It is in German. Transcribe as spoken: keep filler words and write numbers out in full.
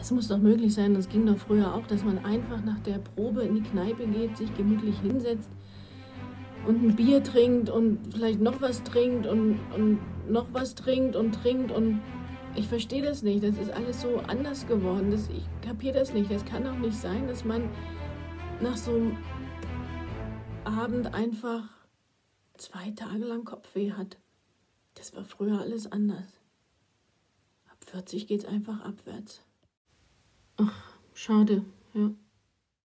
Das muss doch möglich sein. Das ging doch früher auch, dass man einfach nach der Probe in die Kneipe geht, sich gemütlich hinsetzt und ein Bier trinkt und vielleicht noch was trinkt und, und noch was trinkt und trinkt. Und ich verstehe das nicht. Das ist alles so anders geworden. Das, ich kapiere das nicht. Das kann doch nicht sein, dass man nach so einem Abend einfach zwei Tage lang Kopfweh hat. Das war früher alles anders. Ab vierzig geht es einfach abwärts. Ach, schade, ja.